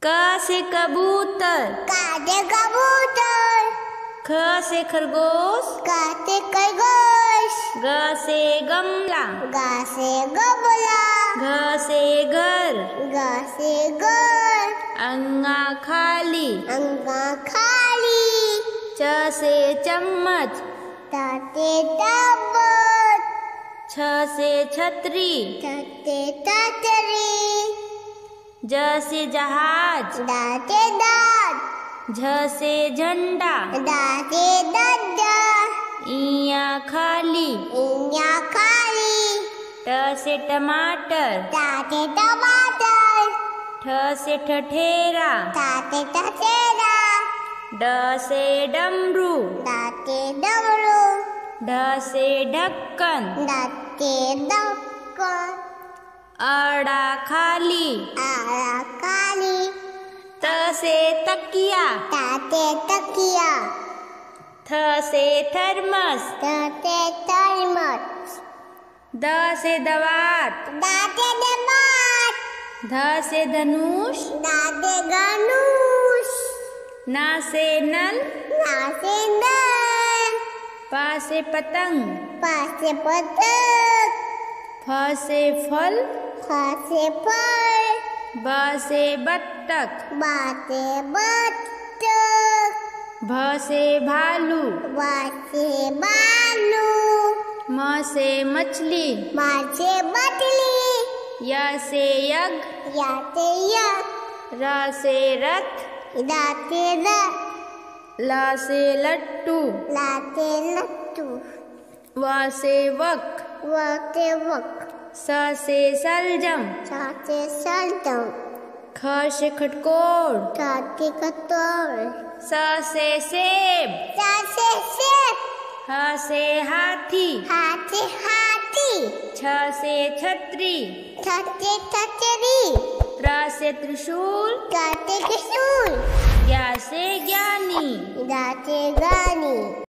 क से कबूतर, का से कबूतर। ख से खरगोश, का से खरगोश। ग से गमला, गा से गमला। घ से घर, गा से घर। अंगा खाली, अंगा खाली। च से चम्मच, ता से चम्मच। छ से छतरी, ता से छतरी। ज से जहाज, दा से दाँत। झ से झंडा, दा से डंडा। इया खाली, इया खाली। ट से टमाटर, ता से टमाटर। ठ से ठठेरा, ता से टटेरा। ड से डमरू, दा से डमरू। ढ से ढक्कन, दा से ढक्कन। अड़ा खाली, आड़ा काली। त से तकिया, ता से तकिया। थ से थर्मस, ता से थर्मस। द से दवात, दा से दमात। ध से धनुष, दा से धनुष। ना से नल, ना से नल। पा से पतंग, पा से पतंग। फ से फल, फ से फल। ब से बत्तख, बा से बत्तख। भ से भालू, बा से भालू। म से मछली, मा से मछली। य से यज्ञ, या से यज्ञ। र से रथ, दा से रथ। ल से लट्टू, ला से लट्टू। व से वक, व से वक। स से सलजम, सा से सल्टम। ख से खटकोर, ता से कटोर। स से सेब, सा से सेब। ह से हाथी, हा से हाथी। छ से छतरी, थ से छतरी। त्र से त्रिशूल, ता से त्रिशूल। ज्ञ से ज्ञानी। दा से गानी।